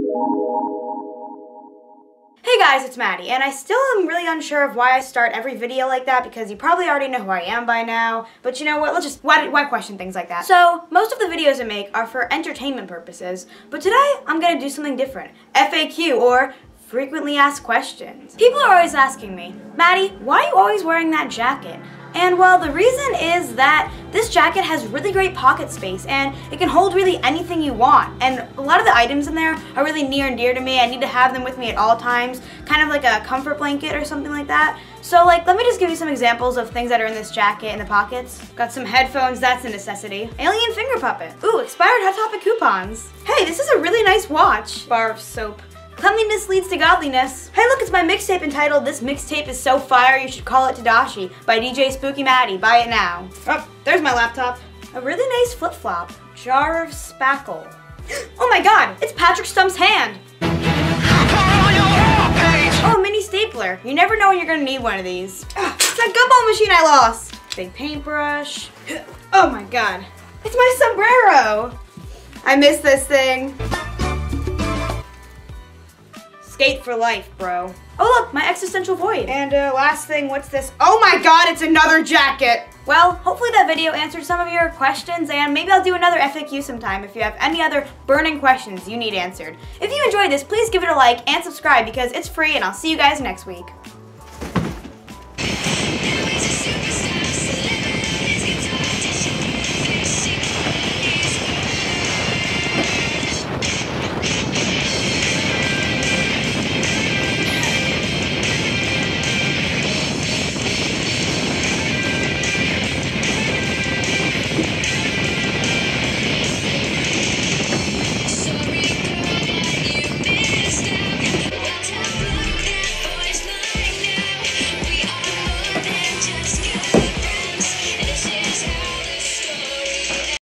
Hey guys, it's Maddie, and I still am really unsure of why I start every video like that because you probably already know who I am by now, but you know what, why question things like that? So, most of the videos I make are for entertainment purposes, but today I'm gonna do something different. FAQ, or frequently asked questions. People are always asking me, Maddie, why are you always wearing that jacket? And well, the reason is that this jacket has really great pocket space and it can hold really anything you want. And a lot of the items in there are really near and dear to me. I need to have them with me at all times, kind of like a comfort blanket or something like that. So let me just give you some examples of things that are in this jacket in the pockets. Got some headphones, that's a necessity. Alien finger puppet. Ooh, expired Hot Topic coupons. Hey, this is a really nice watch. Bar of soap. Cleanliness leads to godliness. Hey look, it's my mixtape entitled This Mixtape Is So Fire You Should Call It Tadashi by DJ Spooky Maddie. Buy it now. Oh, there's my laptop. A really nice flip-flop. Jar of spackle. Oh my god, it's Patrick Stump's hand. Oh, a mini stapler. You never know when you're gonna need one of these. It's that gumball machine I lost. Big paintbrush. Oh my god, it's my sombrero. I miss this thing. Skate for life, bro. Oh look, my existential void. And last thing, what's this? Oh my god, it's another jacket! Well, hopefully that video answered some of your questions, and maybe I'll do another FAQ sometime if you have any other burning questions you need answered. If you enjoyed this, please give it a like and subscribe because it's free, and I'll see you guys next week.